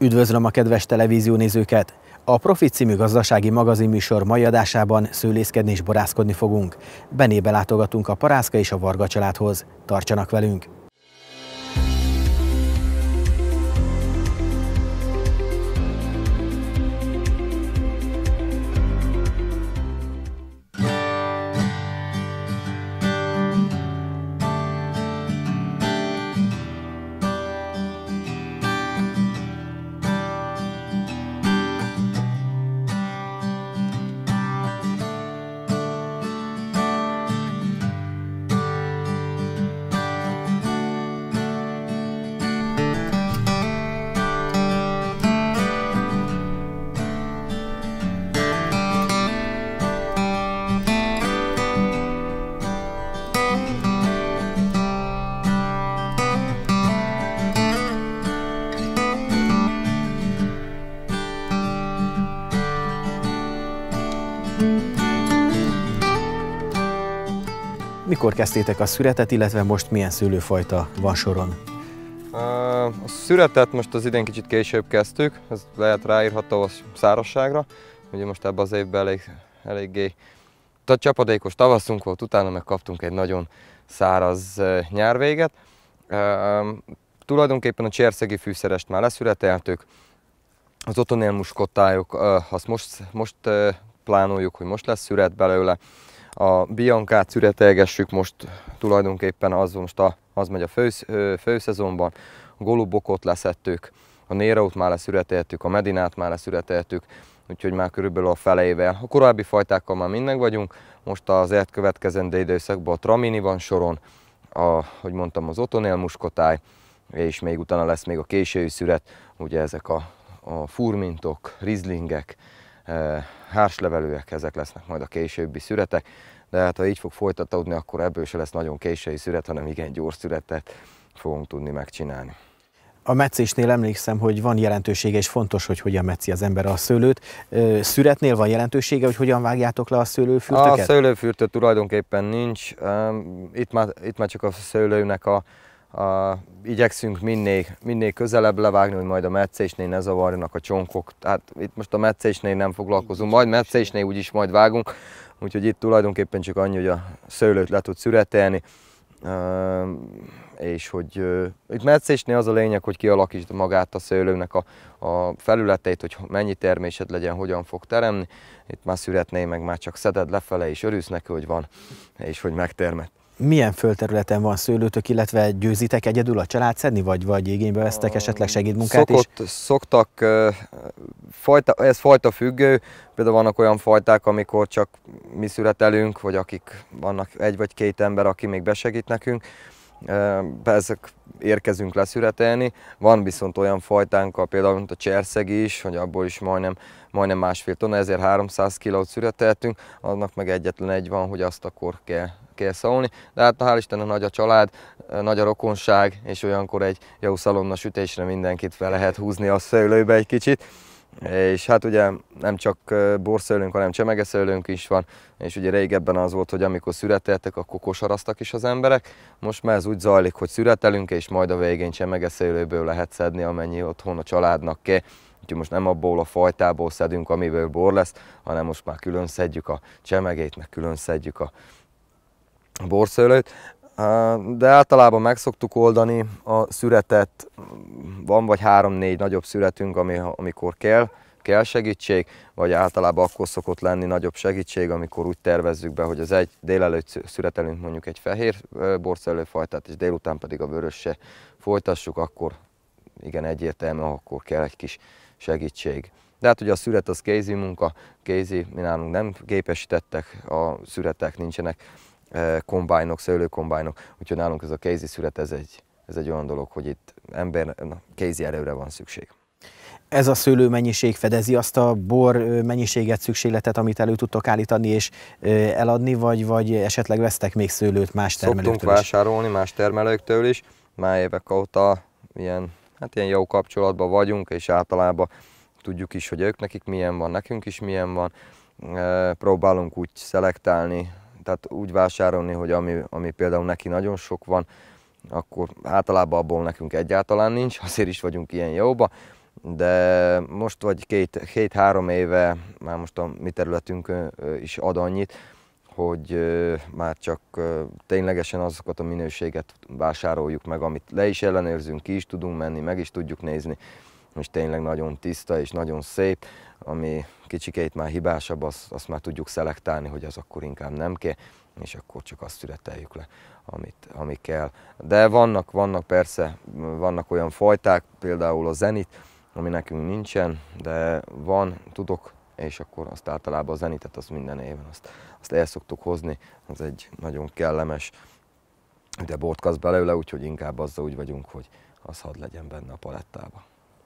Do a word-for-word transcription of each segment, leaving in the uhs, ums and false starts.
Üdvözlöm a kedves televíziónézőket! A Profit című gazdasági magazinműsor mai adásában szőlészkedni és borászkodni fogunk. Benébe látogatunk a Parászka és a Varga családhoz. Tartsanak velünk! Mikor kezdtétek a szüretet, illetve most milyen szőlőfajta van soron? A szüretet most az idén kicsit később kezdtük, ez lehet ráírható a szárazságra. Ugye most ebben az évben elég, eléggé csapadékos tavaszunk volt, utána meg kaptunk egy nagyon száraz nyárvéget. E, tulajdonképpen a cserszegi fűszerest már leszüreteltük, az otonélmuskottályok, azt most, most plánoljuk, hogy most lesz szüret belőle. A biankát szüretelgessük most, tulajdonképpen az, most a, az megy a fő, főszezonban. A golubokot leszettük, a néraut már leszüreteltük, a medinát már leszüreteltük, úgyhogy már körülbelül a felével. A korábbi fajtákkal már minden vagyunk, most az elkövetkezendő időszakban a tramini van soron, a, hogy mondtam, az otonélmuskotály, és még utána lesz még a késői szüret, ugye ezek a, a furmintok, rizlingek, hárslevelőek, ezek lesznek majd a későbbi szüretek, de hát ha így fog folytatódni, akkor ebből se lesz nagyon késői szüret, hanem igen gyors szüretet fogunk tudni megcsinálni. A metszésnél emlékszem, hogy van jelentősége, és fontos, hogy hogyan metzi az ember a szőlőt. Szüretnél van jelentősége, hogy hogyan vágjátok le a szőlőfürtöket? A szőlőfürtő tulajdonképpen nincs. Itt már, itt már csak a szőlőnek a, a igyekszünk minél, minél közelebb levágni, hogy majd a metszésnél ne zavarjanak a csonkok. Tehát itt most a metszésnél nem foglalkozunk, majd metszésnél úgyis majd vágunk. Úgyhogy itt tulajdonképpen csak annyi, hogy a szőlőt le tud szüretelni. És hogy uh, itt metszésnél az a lényeg, hogy kialakítsd magát a szőlőnek a, a felületeit, hogy mennyi termésed legyen, hogyan fog teremni. Itt már szüretnél meg már csak szeded lefele és örülsz neki, hogy van, és hogy megtermett. Milyen földterületen van szőlőtök, illetve győzitek egyedül a család szedni, vagy, vagy igénybe vesztek esetleg segédmunkát Szokott, is? Szoktak, uh, fajta, ez fajta függő, például vannak olyan fajták, amikor csak mi szüretelünk, vagy akik vannak egy vagy két ember, aki még besegít nekünk. Ezek érkezünk leszüretelni. Van viszont olyan fajtánk, például mint a cserszegi is, hogy abból is majdnem, majdnem másfél tonna, ezerháromszáz kilót szüreteltünk, annak meg egyetlen egy van, hogy azt akkor kell, kell szólni. De hát hál' Istennek nagy a család, nagy a rokonság, és olyankor egy jó szalonna sütésre mindenkit fel lehet húzni a szőlőbe egy kicsit. És hát ugye nem csak borszőlőnk, hanem csemegeszőlőnk is van, és ugye régebben az volt, hogy amikor szüreteltek, akkor kosaraztak is az emberek. Most már ez úgy zajlik, hogy szüretelünk, és majd a végén csemegeszőlőből lehet szedni, amennyi otthon a családnak kell. Úgyhogy most nem abból a fajtából szedünk, amiből bor lesz, hanem most már külön szedjük a csemegét, meg külön szedjük a borszőlőt. De általában meg szoktuk oldani a szüretet, van vagy három-négy nagyobb szüretünk, ami, amikor kell, kell segítség, vagy általában akkor szokott lenni nagyobb segítség, amikor úgy tervezzük be, hogy az egy délelőtt szüretelünk mondjuk egy fehér borszőlőfajtát, és délután pedig a vörösse folytassuk, akkor igen egyértelmű, akkor kell egy kis segítség. De hát ugye a szüret az kézi munka, kézi, mi nálunk nem gépesítettek, a szüretek nincsenek, kombájnok, szőlőkombájnok, úgyhogy nálunk ez a kézi szüret, ez egy, ez egy olyan dolog, hogy itt ember, na, kézi erőre van szükség. Ez a szőlő mennyiség fedezi azt a bor mennyiséget, szükségletet, amit elő tudtok állítani és eladni, vagy, vagy esetleg vesztek még szőlőt más termelőktől is? Szoktunk vásárolni más termelőktől is, már évek óta ilyen, hát ilyen jó kapcsolatban vagyunk, és általában tudjuk is, hogy ők nekik milyen van, nekünk is milyen van. Próbálunk úgy szelektálni, tehát úgy vásárolni, hogy ami, ami például neki nagyon sok van, akkor általában abból nekünk egyáltalán nincs, azért is vagyunk ilyen jóba. de most vagy két-három két, éve, már most a mi területünkön is ad annyit, hogy már csak ténylegesen azokat a minőséget vásároljuk meg, amit le is ellenőrzünk, ki is tudunk menni, meg is tudjuk nézni, és tényleg nagyon tiszta és nagyon szép, ami kicsikét már hibásabb, azt, azt már tudjuk szelektálni, hogy az akkor inkább nem kell, és akkor csak azt szüreteljük le, amit, ami kell. De vannak, vannak persze, vannak olyan fajták, például a Zenit, ami nekünk nincsen, de van, tudok, és akkor azt általában a Zenitet azt minden éven azt, azt el szoktuk hozni, az egy nagyon kellemes, de bortkasz belőle, úgyhogy inkább azzal úgy vagyunk, hogy az hadd legyen benne a palettába.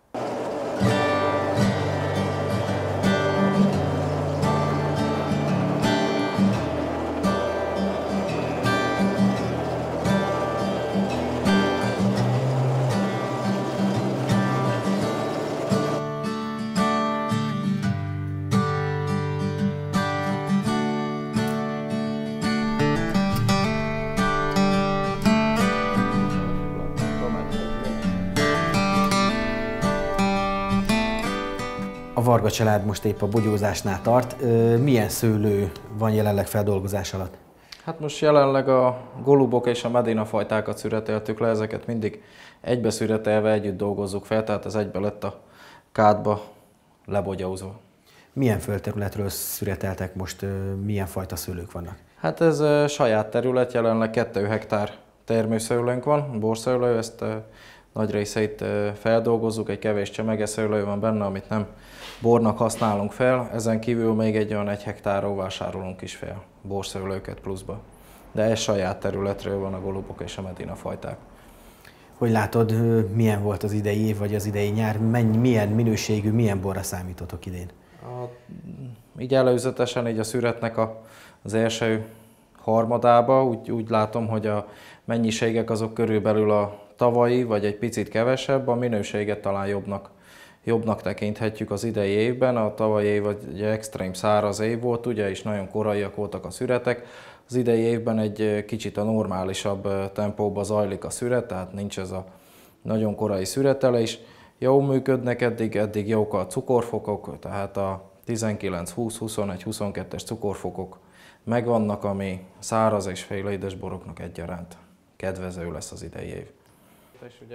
A Varga család most épp a bogyózásnál tart. Milyen szőlő van jelenleg feldolgozás alatt? Hát most jelenleg a golubok és a medina fajtákat szüreteltük le, ezeket mindig egybe szüretelve együtt dolgozzuk fel, tehát ez egybe lett a kádba lebogyózva. Milyen földterületről szüreteltek most, milyen fajta szőlők vannak? Hát ez saját terület, jelenleg kettő hektár termőszőlőnk van, borszőlő, ezt nagy részeit feldolgozzuk, egy kevés csemegeszőlő van benne, amit nem bornak használunk fel, ezen kívül még egy olyan egy hektárról vásárolunk is fel borszőlőket pluszba. De ez saját területről van, a golubok és a medina fajták. Hogy látod, milyen volt az idei év, vagy az idei nyár, mennyi, milyen minőségű, milyen borra számítotok idén? A, így előzetesen így a szüretnek a, az első harmadába úgy, úgy látom, hogy a mennyiségek azok körülbelül a tavalyi, vagy egy picit kevesebb, a minőséget talán jobbnak, jobbnak tekinthetjük az idei évben. A tavalyi év egy extrém száraz év volt, ugye, és nagyon koraiak voltak a szüretek. Az idei évben egy kicsit a normálisabb tempóban zajlik a szüret, tehát nincs ez a nagyon korai szüretelés. Jól működnek eddig, eddig jók a cukorfokok, tehát a tizenkilenc, húsz, huszonegy, huszonkettes cukorfokok megvannak, ami száraz és félédes boroknak egyaránt kedvező lesz az idei év. És ugye,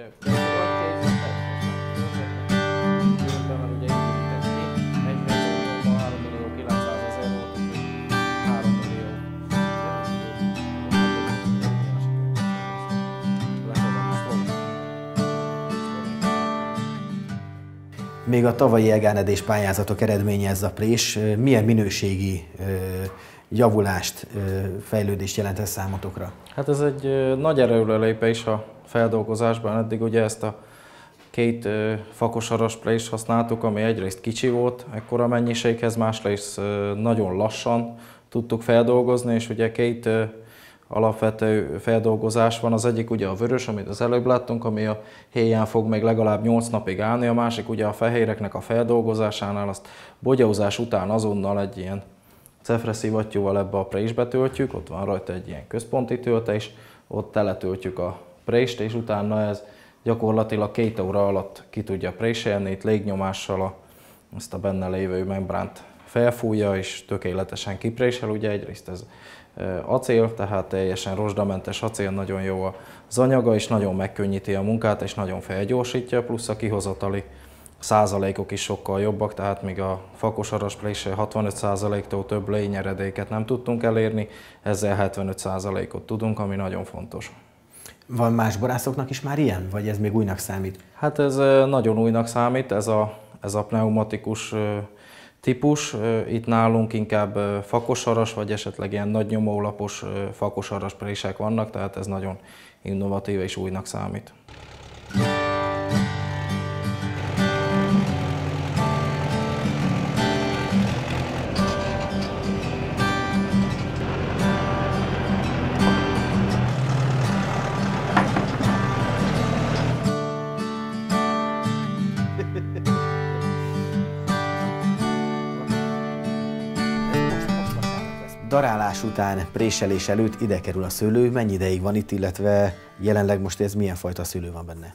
Még a tavalyi egánedés pályázatok eredménye ez a prés, milyen minőségi javulást, fejlődést jelent ez számotokra? Hát ez egy nagy erőrelépés a feldolgozásban. Eddig ugye ezt a két fakosaras prést használtuk, ami egyrészt kicsi volt ekkora mennyiséghez, másrészt nagyon lassan tudtuk feldolgozni, és ugye két alapvető feldolgozás van. Az egyik ugye a vörös, amit az előbb láttunk, ami a héján fog még legalább nyolc napig állni, a másik ugye a fehéreknek a feldolgozásánál, azt bogyózás után azonnal egy ilyen cefreszivattyúval ebbe a présbe töltjük, ott van rajta egy ilyen központi töltés, ott teletöltjük a prést, és utána ez gyakorlatilag két óra alatt ki tudja préselni, itt légnyomással a, azt a benne lévő membránt felfújja, és tökéletesen kiprésel. Ugye egyrészt ez acél, tehát teljesen rozsdamentes acél, nagyon jó az anyaga, és nagyon megkönnyíti a munkát, és nagyon felgyorsítja, plusz a kihozatali százalékok is sokkal jobbak, tehát míg a fakosaras préssel hatvanöt százaléktól több lényeredéket nem tudtunk elérni, ezzel hetvenöt százalékot tudunk, ami nagyon fontos. Van más borászoknak is már ilyen, vagy ez még újnak számít? Hát ez nagyon újnak számít, ez a, ez a pneumatikus típus. Itt nálunk inkább fakosaras, vagy esetleg ilyen nagy nyomólapos fakosaras prések vannak, tehát ez nagyon innovatív és újnak számít. Darálás után, préselés előtt ide kerül a szőlő, mennyi ideig van itt, illetve jelenleg most ez milyen fajta szőlő van benne?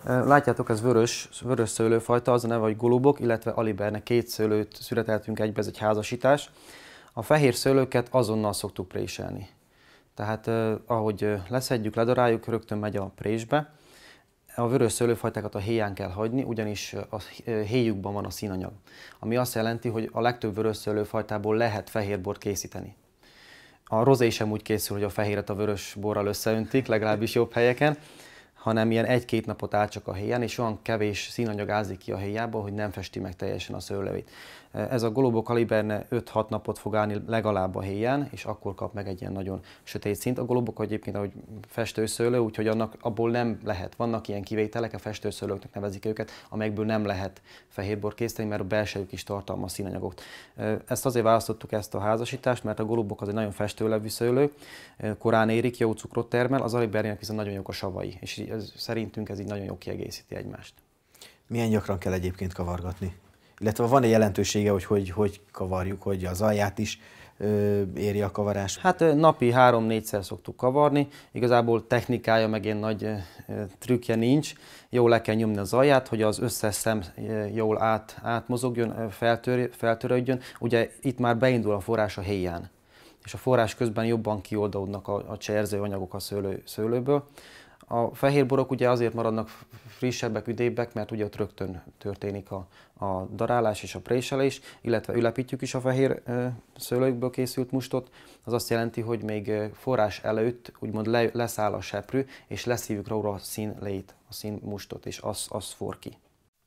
Látjátok, ez vörös, vörös szőlőfajta, az a neve, hogy golubok, illetve Aliberne, két szőlőt születeltünk egybe, ez egy házasítás. A fehér szőlőket azonnal szoktuk préselni. Tehát eh, ahogy leszedjük, ledaráljuk, rögtön megy a présbe. A vörös szőlőfajtákat a héján kell hagyni, ugyanis a héjukban van a színanyag. Ami azt jelenti, hogy a legtöbb vörös szőlőfajtából lehet fehérbort készíteni. A rozé sem úgy készül, hogy a fehéret a vörös borral összeöntik, legalábbis jobb helyeken, hanem ilyen egy-két napot áll csak a héján, és olyan kevés színanyag ázik ki a héjából, hogy nem festi meg teljesen a szőlővét. Ez a Golubok Aliberne öt-hat napot fog állni legalább a héján, és akkor kap meg egy ilyen nagyon sötét színt. A golubok egyébként ahogy festőszőlő, úgyhogy annak abból nem lehet. Vannak ilyen kivételek, a festőszőlőknek nevezik őket, amelyekből nem lehet fehérbor készíteni, mert a belsejük is tartalmaz színanyagokat. Ezt azért választottuk, ezt a házasítást, mert a golubok az egy nagyon festőlevű szőlő, korán érik, jó cukrot termel, az Alibernének viszont nagyon jók a savai, és ez, szerintünk ez így nagyon jó kiegészíti egymást. Milyen gyakran kell egyébként kavargatni? Illetve van-e jelentősége, hogy, hogy hogy kavarjuk, hogy az alját is ö, éri a kavarás? Hát napi három-négyszer szoktuk kavarni, igazából technikája meg ilyen nagy ö, trükkje nincs. Jól le kell nyomni az alját, hogy az összes szem jól át, átmozogjon, feltör, feltörődjön. Ugye itt már beindul a forrás a héján, és a forrás közben jobban kioldódnak a, a cserző anyagok a szőlő, szőlőből. A fehérborok ugye azért maradnak frissebbek, üdébbek, mert ugye ott rögtön történik a, a darálás és a préselés, illetve ülepítjük is a fehér ö, szőlőkből készült mustot. Az azt jelenti, hogy még forrás előtt úgymond le, leszáll a seprű, és leszívjuk róla a színlét, a színmustot, és az, az for ki.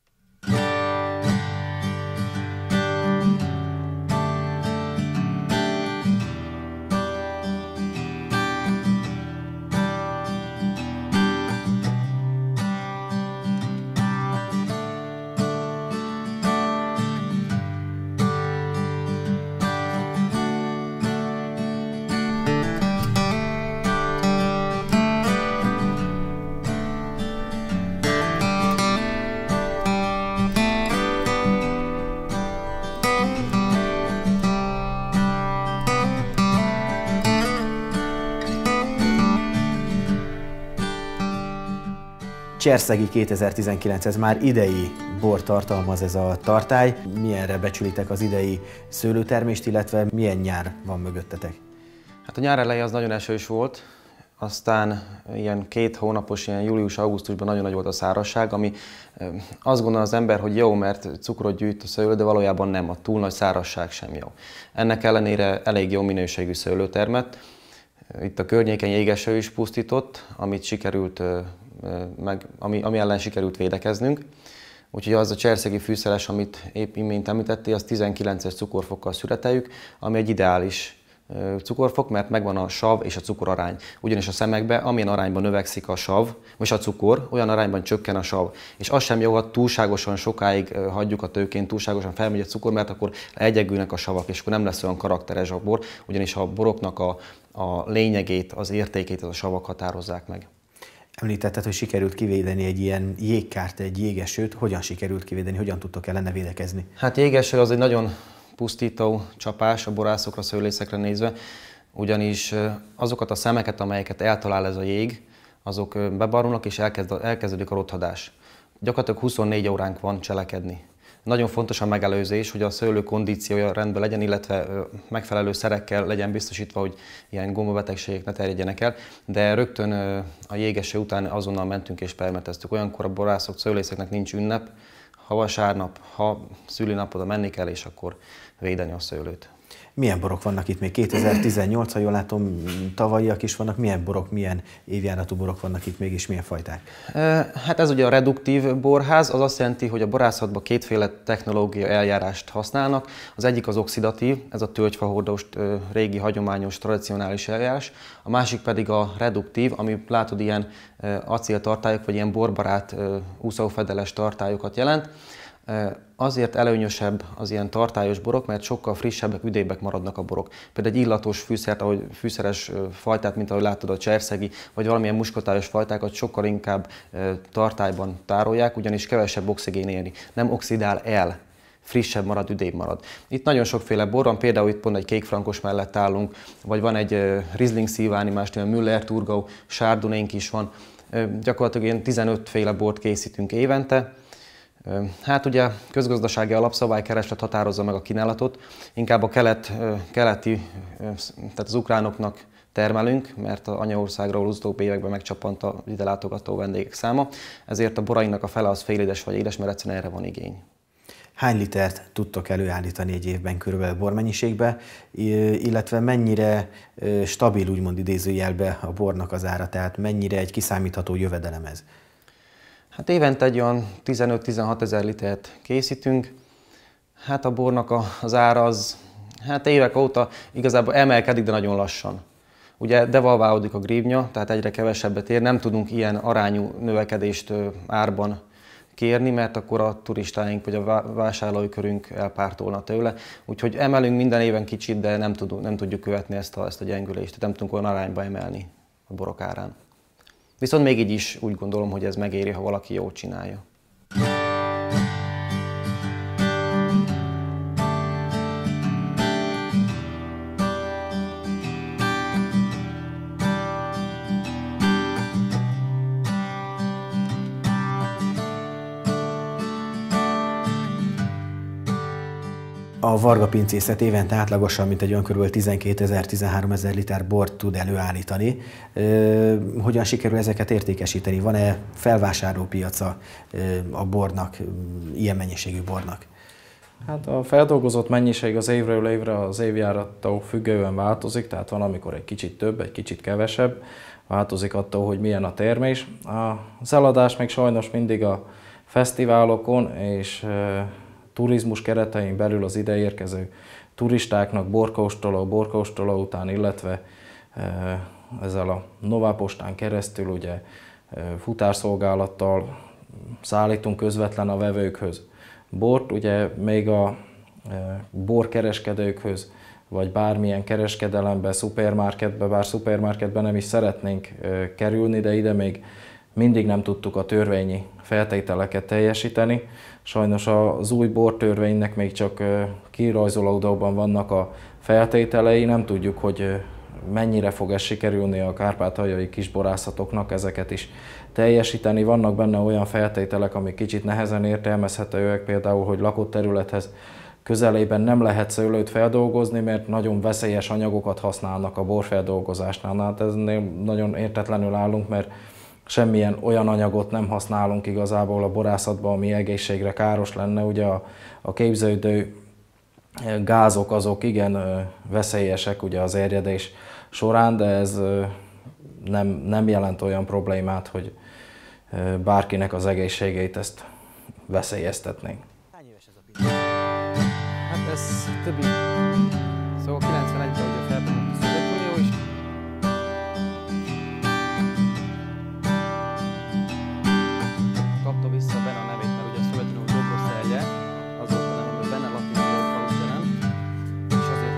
Cserszegi kétezer-tizenkilenc, ez már idei bor tartalmaz ez a tartály. Milyenre becsülitek az idei szőlőtermést, illetve milyen nyár van mögöttetek? Hát a nyár eleje az nagyon esős volt, aztán ilyen két hónapos, ilyen július-augusztusban nagyon nagy volt a szárazság, ami azt gondol az ember, hogy jó, mert cukrot gyűjt a szőlő, de valójában nem, a túl nagy szárazság sem jó. Ennek ellenére elég jó minőségű szőlő termett. Itt a környéken jégeső is pusztított, amit sikerült meg, ami, ami ellen sikerült védekeznünk. Úgyhogy az a cserszegi fűszeres, amit épp imént említettél, az tizenkilences cukorfokkal születeljük, ami egy ideális cukorfok, mert megvan a sav és a cukorarány. Ugyanis a szemekben amilyen arányban növekszik a sav, vagy a cukor, olyan arányban csökken a sav. És az sem jó, ha túlságosan sokáig hagyjuk a tőkén, túlságosan felmegy a cukor, mert akkor egyegülnek a savak, és akkor nem lesz olyan karakteres a bor, ugyanis a boroknak a, a lényegét, az értékét az a savak határozzák meg. Említetted, hogy sikerült kivédeni egy ilyen jégkárt, egy jégesőt. Hogyan sikerült kivédeni, hogyan tudtok ellene védekezni? Hát jégeső az egy nagyon pusztító csapás a borászokra, szőlészekre nézve, ugyanis azokat a szemeket, amelyeket eltalál ez a jég, azok bebarulnak és elkezd, elkezdődik a rothadás. Gyakorlatilag huszonnégy óránk van cselekedni. Nagyon fontos a megelőzés, hogy a szőlő kondíciója rendben legyen, illetve megfelelő szerekkel legyen biztosítva, hogy ilyen gombabetegségek ne terjedjenek el, de rögtön a jégeső után azonnal mentünk és permeteztük. Olyankor a borászok, szőlészeknek nincs ünnep, ha vasárnap, ha szülinapodra menni kell, és akkor védeni a szőlőt. Milyen borok vannak itt még? kétezer-tizennyolc, ha jól látom, tavalyiak is vannak. Milyen borok, milyen évjáratú borok vannak itt még, és milyen fajták? Hát ez ugye a reduktív borház, az azt jelenti, hogy a borászatban kétféle technológia eljárást használnak. Az egyik az oxidatív, ez a tölgyfahordós, régi, hagyományos, tradicionális eljárás. A másik pedig a reduktív, ami látod ilyen acéltartályok, vagy ilyen borbarát úszófedeles tartályokat jelent. Azért előnyösebb az ilyen tartályos borok, mert sokkal frissebbek, üdébbek maradnak a borok. Például egy illatos fűszert, ahogy fűszeres fajtát, mint ahogy látod a cserszegi, vagy valamilyen muskotályos fajtákat sokkal inkább tartályban tárolják, ugyanis kevesebb oxigén éri. Nem oxidál el, frissebb marad, üdébb marad. Itt nagyon sokféle bor van, például itt pont egy kékfrankos mellett állunk, vagy van egy Riesling szíványi, más néven Müller, Thurgau, Chardonnay is van. Gyakorlatilag ilyen tizenöt féle bort készítünk évente. Hát ugye közgazdasági alapszabálykereslet határozza meg a kínálatot, inkább a kelet, keleti, tehát az ukránoknak termelünk, mert az anyaországról az utóbbi években megcsappant a ide látogató vendégek száma, ezért a borainak a fele az félédes vagy édes, mert egyszerűen erre van igény. Hány litert tudtok előállítani egy évben körülbelül bormennyiségbe, illetve mennyire stabil, úgymond idézőjelbe a bornak az ára, tehát mennyire egy kiszámítható jövedelem ez? Hát évente egy olyan tizenöt-tizenhat ezer litert készítünk. Hát a bornak az ára az hát évek óta igazából emelkedik, de nagyon lassan. Ugye devalválódik a grivnya, tehát egyre kevesebbet ér, nem tudunk ilyen arányú növekedést árban kérni, mert akkor a turistáink vagy a vásárlói körünk elpártolna tőle. Úgyhogy emelünk minden éven kicsit, de nem, tudunk, nem tudjuk követni ezt a, ezt a gyengülést, tehát nem tudunk olyan arányba emelni a borok árán. Viszont még így is úgy gondolom, hogy ez megéri, ha valaki jól csinálja. A Varga pincészet évente átlagosan mint egy olyan kb. tizenkétezer-tizenháromezer liter bort tud előállítani. Hogyan sikerül ezeket értékesíteni? Van-e felvásárlópiaca a bornak, ilyen mennyiségű bornak? Hát a feldolgozott mennyiség az évről évre az évjárattól függően változik, tehát van, amikor egy kicsit több, egy kicsit kevesebb, változik attól, hogy milyen a termés. Az eladás még sajnos mindig a fesztiválokon és turizmus keretein belül az ide érkező turistáknak borkóstoló, borkóstoló után, illetve ezzel a Novapostán keresztül ugye futárszolgálattal szállítunk közvetlen a vevőkhöz bort, ugye még a borkereskedőkhöz, vagy bármilyen kereskedelembe, szupermarketbe, bár szupermarketbe nem is szeretnénk kerülni, de ide még mindig nem tudtuk a törvényi feltételeket teljesíteni. Sajnos az új bortörvénynek még csak kirajzolódóban vannak a feltételei, nem tudjuk, hogy mennyire fog ez sikerülni a kárpátaljai kisborászatoknak ezeket is teljesíteni. Vannak benne olyan feltételek, amik kicsit nehezen értelmezhetőek, például, hogy lakott területhez közelében nem lehet szőlőt feldolgozni, mert nagyon veszélyes anyagokat használnak a borfeldolgozásnál. Hát eznél nagyon értetlenül állunk, mert semmilyen olyan anyagot nem használunk igazából a borászatban, ami egészségre káros lenne. Ugye a, a képződő gázok azok igen veszélyesek ugye az erjedés során, de ez nem, nem jelent olyan problémát, hogy bárkinek az egészségét ezt veszélyeztetnénk. Hány éves ez a pincér? Hát ez többi. Szóval kilencvenegyben ugye felbomlott a Szovjetunió is. Kapta vissza benne a nevét, mert ugye a Szovjetunió Dobroszerje, azóta nem, hogy benne latin falut jelent, és azért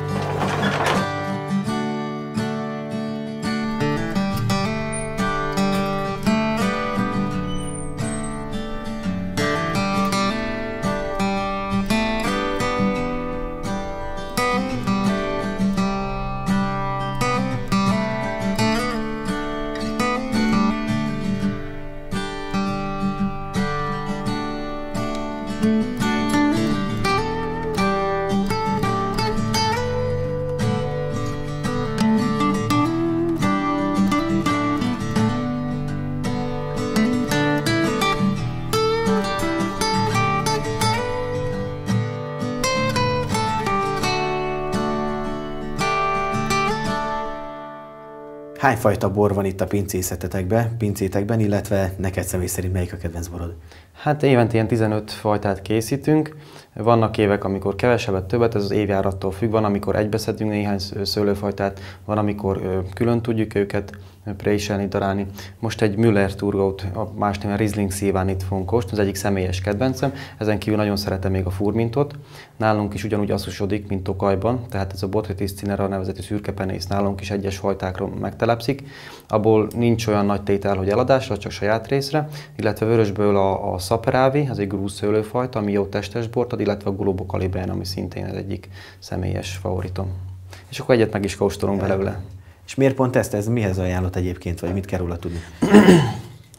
Hány fajta bor van itt a pincészetetekben, pincétekben, illetve neked személy szerint melyik a kedvenc borod? Hát évente ilyen tizenöt fajtát készítünk. Vannak évek, amikor kevesebbet, többet, ez az évjárattól függ. Van, amikor egybeszedünk néhány szőlőfajtát, van, amikor külön tudjuk őket préselni, darálni. Most egy Müller Thurgautot, a más néven Riesling Szilvánit fogunk kóstolni, az egyik személyes kedvencem. Ezen kívül nagyon szeretem még a furmintot. Nálunk is ugyanúgy asszusodik, mint Tokajban, tehát ez a Botrytis cinera nevezetű szürkepenész nálunk is egyes fajtákról megtelepszik. Abból nincs olyan nagy tétel, hogy eladásra, csak saját részre, illetve vörösből a, a Saperavi, az egy grúz szőlőfajta, ami jó testes bort ad, illetve a Gulóbo Kalibrán, ami szintén az egyik személyes favoritom. És akkor egyet meg is kóstolunk belőle. És miért pont ezt? Ez mihez ajánlott egyébként, vagy mit kell róla tudni?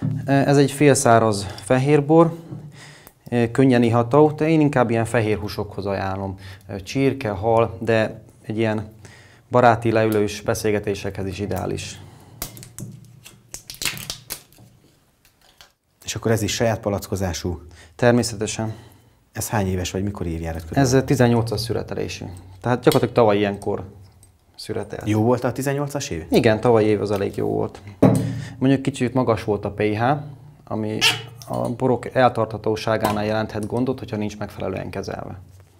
Ez egy félszáraz fehérbor, könnyen iható, de én inkább ilyen fehér húsokhoz ajánlom. Csirke, hal, de egy ilyen baráti leülős beszélgetésekhez is ideális. És akkor ez is saját palackozású? Természetesen. Ez hány éves, vagy mikor évjárat körül? Ez tizennyolcas születelésű. Tehát gyakorlatilag tavaly ilyenkor született. Jó volt a tizennyolcas év? Igen, tavaly év az elég jó volt. Mondjuk kicsit magas volt a pH, ami a borok eltarthatóságánál jelenthet gondot, hogyha nincs megfelelően kezelve.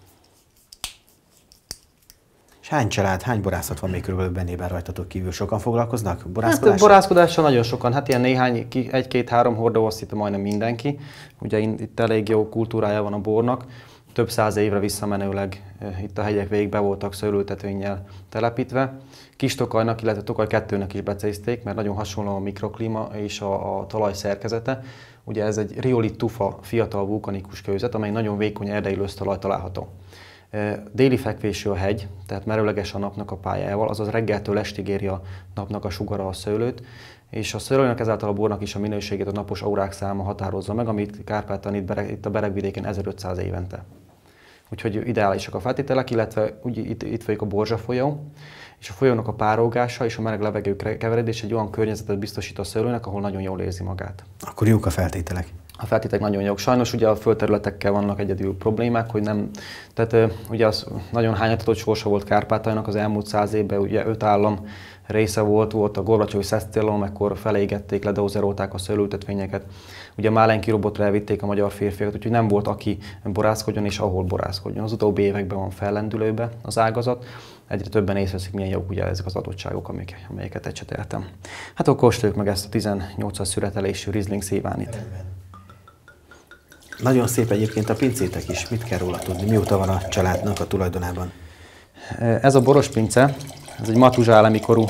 És hány család, hány borászat van még körülbelül Bennében rajtatok kívül? Sokan foglalkoznak borászkodással? Hát borászkodással nagyon sokan, hát ilyen néhány, egy-két-három hordó, azt itt majdnem mindenki. Ugye itt elég jó kultúrája van a bornak. Több száz évre visszamenőleg itt a hegyek végig be voltak szőlőtetvénnyel telepítve. Kis Tokajnak, illetve Tokaj kettőnek is becézték, mert nagyon hasonló a mikroklíma és a, a talaj szerkezete. Ugye ez egy riolit tufa fiatal vulkanikus kőzet, amely nagyon vékony erdei lösztalaj található. Déli fekvésű a hegy, tehát merőleges a napnak a pályájával, azaz reggeltől estig éri a napnak a sugara a szőlőt, és a szőlőnek ezáltal a bornak is a minőségét a napos órák száma határozza meg, amit Kárpátán itt, bereg, itt a Beregvidéken ezerötszáz évente. Úgyhogy ideálisak a feltételek, illetve úgy, itt, itt folyik a Borzsa folyó, és a folyónak a párogása és a meleg levegő keveredés egy olyan környezetet biztosít a szőlőnek, ahol nagyon jól érzi magát. Akkor jók a feltételek. A feltételek nagyon jók. Sajnos ugye a földterületekkel vannak egyedül problémák, hogy nem, tehát ugye az nagyon hányatatott sorsa volt Kárpátaljnak az elmúlt száz évben, ugye öt állam része volt, volt a Gorbacsovi szesztilalom, ekkor felégették, ledózerolták a szőlőültetvényeket. Ugye a Málenki robotra elvitték a magyar férfiakat, úgyhogy nem volt, aki borászkodjon és ahol borászkodjon. Az utóbbi években van fellendülőbe az ágazat, egyre többen észreveszik, milyen jók ugye ezek az adottságok, amik, amelyeket ecseteltem. Hát akkor kóstoljuk meg ezt a tizennyolcas születelésű Riesling Szilvánit. Nagyon szép egyébként a pincétek is. Mit kell róla tudni? Mióta van a családnak a tulajdonában? Ez a boros pince, ez egy matuzsálemi korú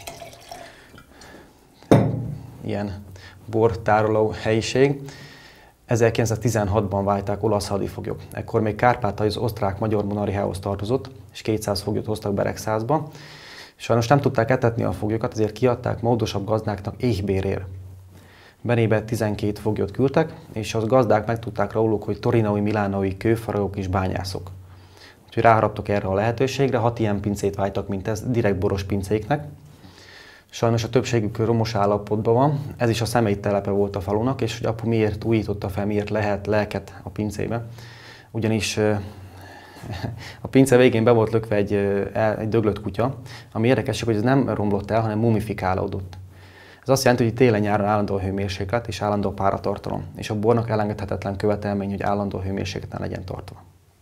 ilyen bortároló helyiség. ezerkilencszáztizenhatban válták olasz hadifoglyok. Ekkor még Kárpátalja az osztrák-magyar monarchiához tartozott, és kétszáz foglyot hoztak Beregszázba. Sajnos nem tudták etetni a foglyokat, ezért kiadták módosabb gazdáknak éhbérért. Benébe tizenkét foglyot küldtek, és az gazdák megtudták róluk, hogy torinói, milánói kőfaragók és bányászok. Úgyhogy ráharaptak erre a lehetőségre, hat ilyen pincét vájtak, mint ez, direkt boros pincéknek. Sajnos a többségük romos állapotban van, ez is a személy telepe volt a falunak, és hogy apu miért újította fel, miért lehet lelket a pincébe. Ugyanis a pince végén be volt lökve egy, egy döglött kutya, ami érdekes, hogy ez nem romlott el, hanem mumifikálódott. Ez azt jelenti, hogy télen-nyáron állandó a hőmérséklet és állandó páratartalom, és a bornak elengedhetetlen követelmény, hogy állandó hőmérsékleten legyen tartva.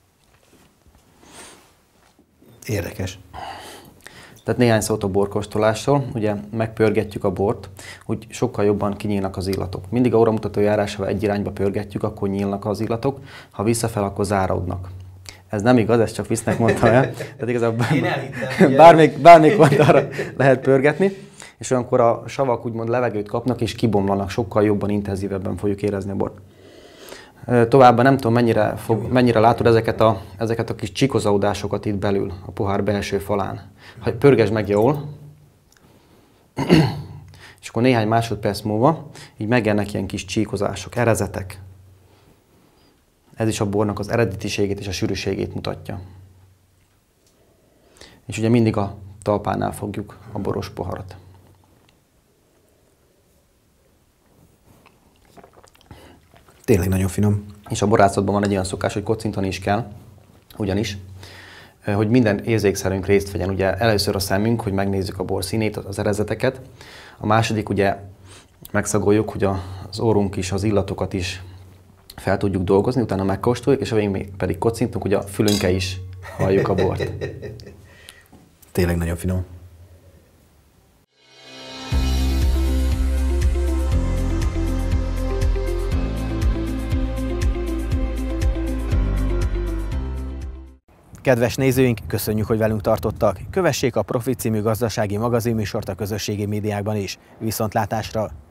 Érdekes. Tehát néhány szót a borkóstolásról, ugye megpörgetjük a bort, hogy sokkal jobban kinyílnak az illatok. Mindig a óramutató járásával egy irányba pörgetjük, akkor nyílnak az illatok, ha visszafel, akkor záródnak. Ez nem igaz, ezt csak visznek mondtam el. Tehát igazából bármelyik, bármelyik oldalra lehet pörgetni, és olyankor a savak úgymond levegőt kapnak és kibomlanak, sokkal jobban, intenzívebben fogjuk érezni a bort. Továbbá nem tudom, mennyire, fog, mennyire látod ezeket a, ezeket a kis csikozódásokat itt belül, a pohár belső falán. Ha pörgesd meg jól, és akkor néhány másodperc múlva így megjelennek ilyen kis csíkozások, erezetek. Ez is a bornak az eredetiségét és a sűrűségét mutatja. És ugye mindig a talpánál fogjuk a boros poharat. Tényleg nagyon finom. És a borászatban van egy olyan szokás, hogy kocintani is kell, ugyanis, hogy minden érzékszerünk részt vegyen. Ugye először a szemünk, hogy megnézzük a bor színét, az erezeteket. A második ugye megszagoljuk, hogy az orrunk is, az illatokat is fel tudjuk dolgozni, utána megkóstoljuk, és a végén pedig kocintunk, hogy a fülünkkel is halljuk a bort. Tényleg nagyon finom. Kedves nézőink, köszönjük, hogy velünk tartottak. Kövessék a Profit című gazdasági magazinműsort a közösségi médiákban is. Viszontlátásra!